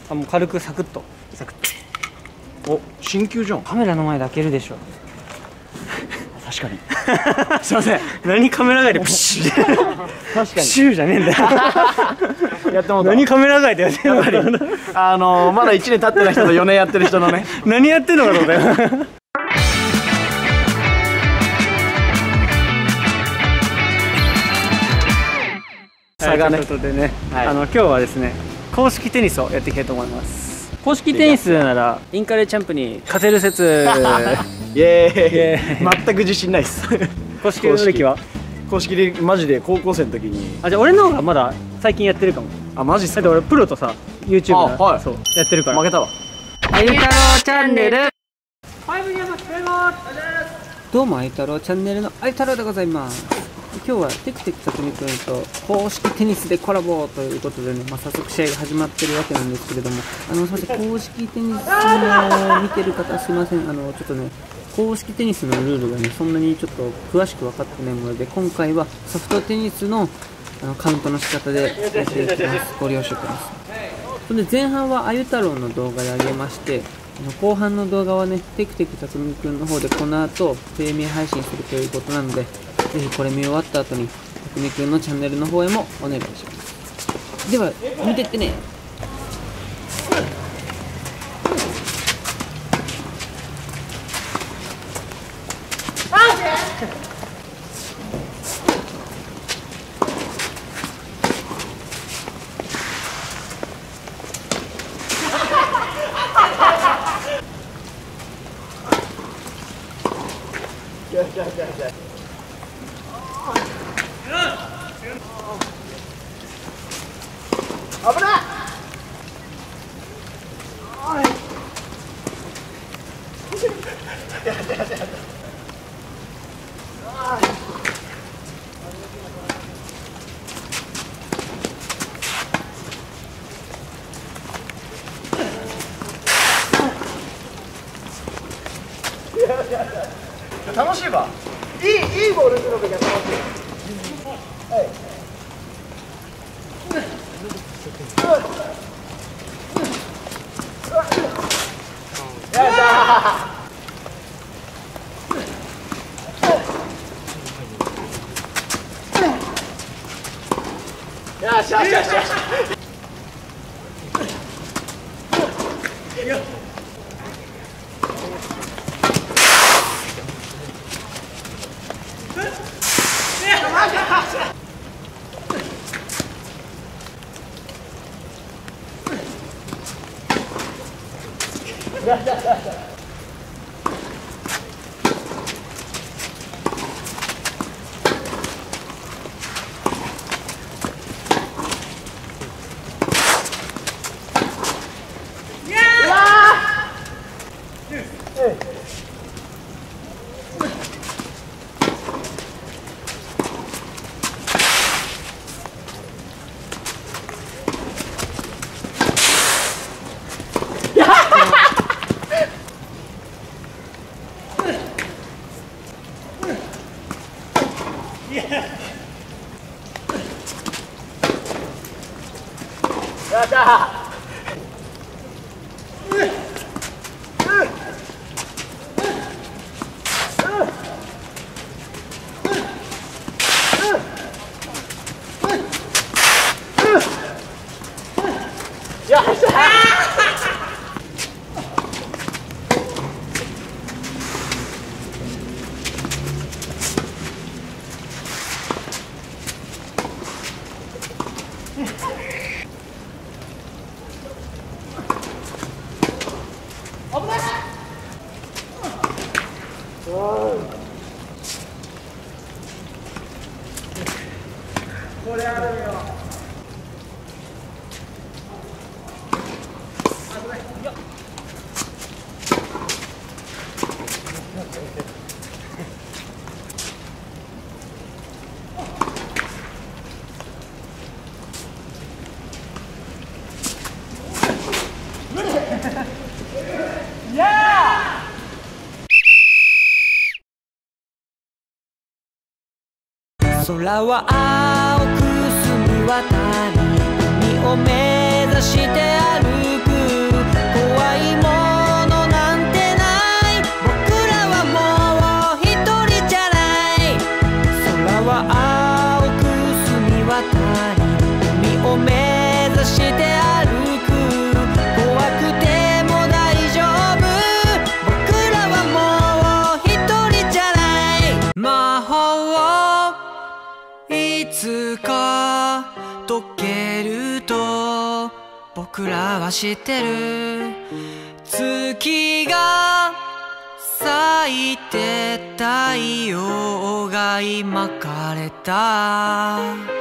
あ、もう軽くサクッと。 サクッと。お、新旧じゃん。 カメラの前で開けるでしょ。 確かに。すいません。 何カメラ外でプシュ。 確かに。 シューじゃねえんだよ。 やってもらった。 何カメラ外でやってんのか。 まだ1年経ってない人と4年やってる人のね。 何やってんのかと思ったよ。 差がね。 ということでね、今日はですね、公式テニスをやっていきたいと思います。公式テニスならインカレチャンプに勝てる説。 イエーイ。全く自信ないっす。 公式歴は？ 公式でマジで高校生の時に。 あ、じゃあ俺の方がまだ最近やってるかも。 あ、マジっすか。 だって俺プロとさ YouTube でそうやってるから。 負けたわ。 あゆたろうチャンネル。どうもあゆたろうチャンネルのあゆたろうでございます。今日はテクテクさとみくんと公式テニスでコラボということでね、早速試合が始まってるわけなんですけれども、すみません、公式テニスを見てる方すいません、ちょっとね、公式テニスのルールがね、そんなにちょっと詳しく分かってないので、今回はソフトテニスのカウントの仕方でやっていきます。ご了承ください。それで前半はあゆたろうの動画で上げまして、後半の動画はね、テクテクさとみくんの方でこの後低迷配信するということなので、ぜひこれ見終わった後にたくみくんのチャンネルの方へもお願いします。では見てってね。 危ない。楽しいわ。いいボールするのが楽しい。はい。よしよしよしよし。やったこれあるよ。 空は青く澄み渡り海を目指して歩くり海を目指して歩く。怖くても大丈夫、僕らはもう一人じゃない。魔法いつか解けると僕らは知ってる。月が咲いて太陽が今枯れた。